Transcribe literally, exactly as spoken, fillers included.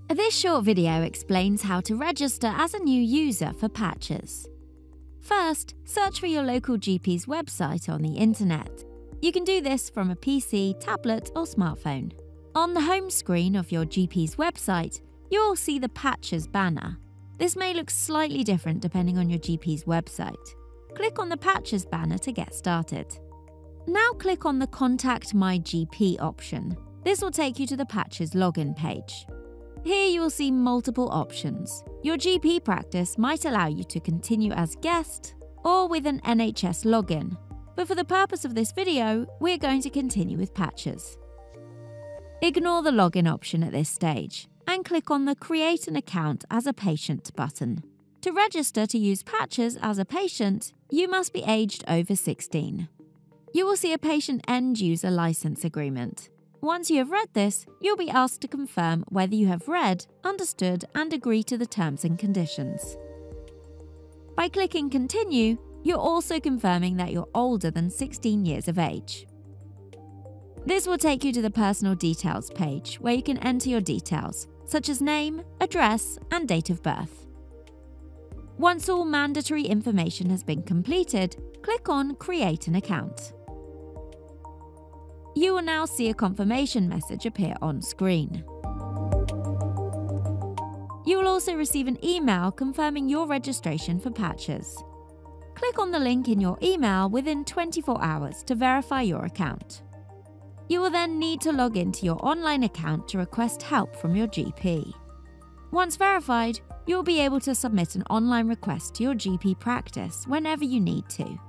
This short video explains how to register as a new user for PATCHS. First, search for your local G P's website on the internet. You can do this from a P C, tablet or smartphone. On the home screen of your G P's website, you'll see the PATCHS banner. This may look slightly different depending on your G P's website. Click on the PATCHS banner to get started. Now click on the Contact My G P option. This will take you to the PATCHS login page. Here you will see multiple options. Your G P practice might allow you to continue as guest or with an N H S login, but for the purpose of this video, we're going to continue with PATCHS. Ignore the login option at this stage and click on the Create an Account as a Patient button. To register to use PATCHS as a patient, you must be aged over sixteen. You will see a patient end user license agreement. Once you have read this, you'll be asked to confirm whether you have read, understood, and agree to the terms and conditions. By clicking Continue, you're also confirming that you're older than sixteen years of age. This will take you to the Personal Details page, where you can enter your details, such as name, address, and date of birth. Once all mandatory information has been completed, click on Create an Account. You will now see a confirmation message appear on screen. You will also receive an email confirming your registration for PATCHS. Click on the link in your email within twenty-four hours to verify your account. You will then need to log into your online account to request help from your G P. Once verified, you'll be able to submit an online request to your G P practice whenever you need to.